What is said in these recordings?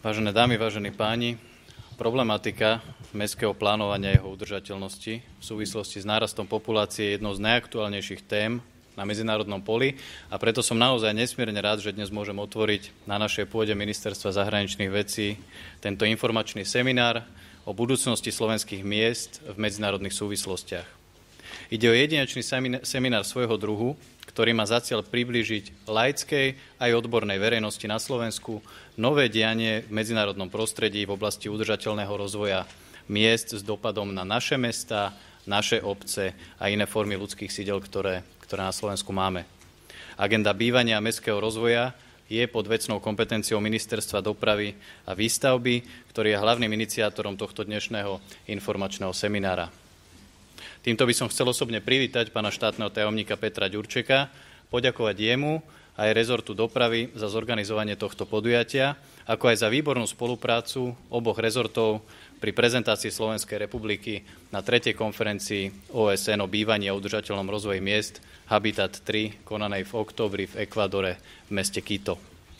Vážené dámy, vážení páni, problematika mestského plánovania a jeho udržateľnosti v súvislosti s nárastom populácie je jednou z najaktuálnejších tém na medzinárodnom poli a preto som naozaj nesmierne rád, že dnes môžem otvoriť na našej pôde Ministerstva zahraničných vecí tento informačný seminár o budúcnosti slovenských miest v medzinárodných súvislostiach. Ide o jedinečný seminár svojho druhu, ktorý má za cieľ priblížiť laickej aj odbornej verejnosti na Slovensku nové dianie v medzinárodnom prostredí v oblasti udržateľného rozvoja miest s dopadom na naše mestá, naše obce a iné formy ľudských sídel, ktoré na Slovensku máme. Agenda bývania a mestského rozvoja je pod vecnou kompetenciou Ministerstva dopravy a výstavby, ktorý je hlavným iniciátorom tohto dnešného informačného seminára. Týmto by som chcel osobne privítať pána štátneho tajomníka Petra Ďurčeka, poďakovať jemu aj rezortu dopravy za zorganizovanie tohto podujatia, ako aj za výbornú spoluprácu oboch rezortov pri prezentácii Slovenskej republiky na 3. konferencii OSN o bývaní a udržateľnom rozvoji miest Habitat 3, konanej v októbri v Ekvádore v meste Quito.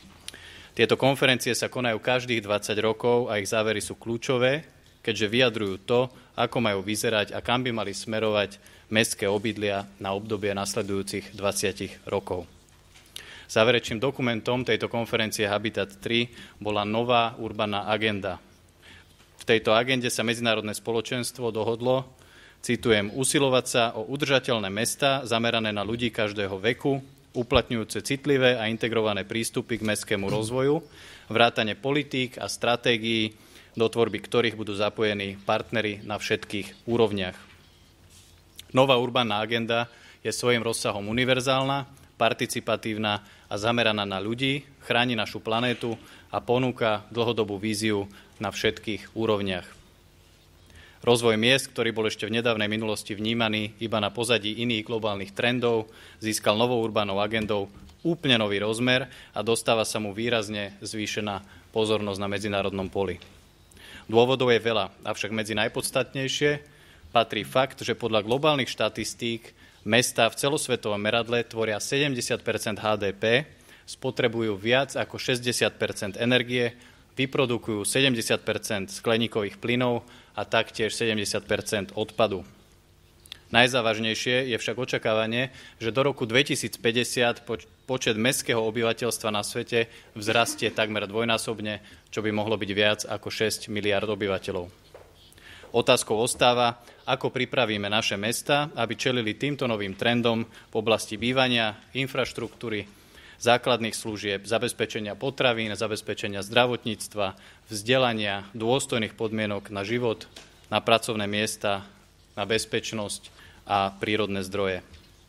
Tieto konferencie sa konajú každých 20 rokov a ich závery sú kľúčové, keďže vyjadrujú to, ako majú vyzerať a kam by mali smerovať mestské obydlia na obdobie nasledujúcich 20 rokov. Záverečným dokumentom tejto konferencie Habitat 3 bola nová urbaná agenda. V tejto agende sa medzinárodné spoločenstvo dohodlo, citujem, usilovať sa o udržateľné mestá zamerané na ľudí každého veku, uplatňujúce citlivé a integrované prístupy k mestskému rozvoju, vrátane politík a stratégií, do tvorby ktorých budú zapojení partneri na všetkých úrovniach. Nová urbánna agenda je svojím rozsahom univerzálna, participatívna a zameraná na ľudí, chráni našu planétu a ponúka dlhodobú víziu na všetkých úrovniach. Rozvoj miest, ktorý bol ešte v nedávnej minulosti vnímaný iba na pozadí iných globálnych trendov, získal novou urbánnou agendou úplne nový rozmer a dostáva sa mu výrazne zvýšená pozornosť na medzinárodnom poli. Dôvodov je veľa, avšak medzi najpodstatnejšie patrí fakt, že podľa globálnych štatistík mestá v celosvetovom meradle tvoria 70 HDP, spotrebujú viac ako 60 energie, vyprodukujú 70 skleníkových plynov a taktiež 70 odpadu. Najzávažnejšie je však očakávanie, že do roku 2050 počet mestského obyvateľstva na svete vzrastie takmer dvojnásobne, čo by mohlo byť viac ako 6 miliard obyvateľov. Otázkou ostáva, ako pripravíme naše mestá, aby čelili týmto novým trendom v oblasti bývania, infraštruktúry, základných služieb, zabezpečenia potravín, zabezpečenia zdravotníctva, vzdelania, dôstojných podmienok na život, na pracovné miesta, na bezpečnosť a prírodné zdroje.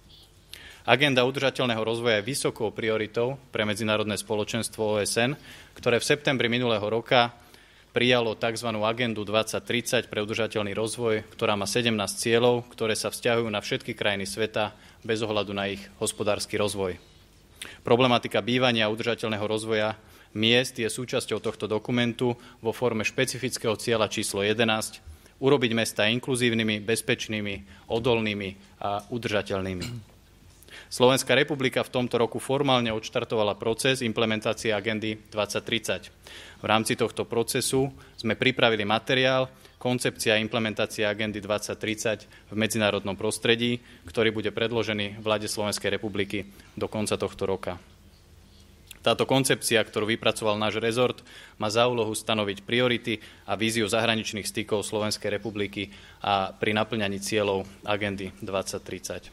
Agenda udržateľného rozvoja je vysokou prioritou pre medzinárodné spoločenstvo OSN, ktoré v septembri minulého roka prijalo tzv. Agendu 2030 pre udržateľný rozvoj, ktorá má 17 cieľov, ktoré sa vzťahujú na všetky krajiny sveta bez ohľadu na ich hospodársky rozvoj. Problematika bývania a udržateľného rozvoja miest je súčasťou tohto dokumentu vo forme špecifického cieľa číslo 11 urobiť mestá inkluzívnymi, bezpečnými, odolnými a udržateľnými. Slovenská republika v tomto roku formálne odštartovala proces implementácie agendy 2030. V rámci tohto procesu sme pripravili materiál Koncepcia a implementácia agendy 2030 v medzinárodnom prostredí, ktorý bude predložený vláde Slovenskej republiky do konca tohto roka. Táto koncepcia, ktorú vypracoval náš rezort, má za úlohu stanoviť priority a víziu zahraničných stykov Slovenskej republiky a pri naplňaní cieľov agendy 2030.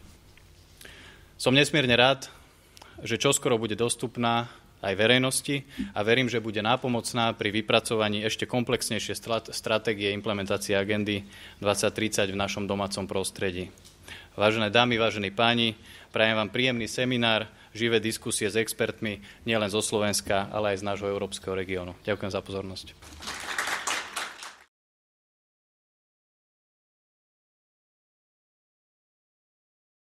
Som nesmierne rád, že čoskoro bude dostupná aj verejnosti a verím, že bude nápomocná pri vypracovaní ešte komplexnejšie stratégie implementácie agendy 2030 v našom domácom prostredí. Vážené dámy, vážení páni, prajem vám príjemný seminár, živé diskusie s expertmi nielen zo Slovenska, ale aj z nášho európskeho regiónu. Ďakujem za pozornosť.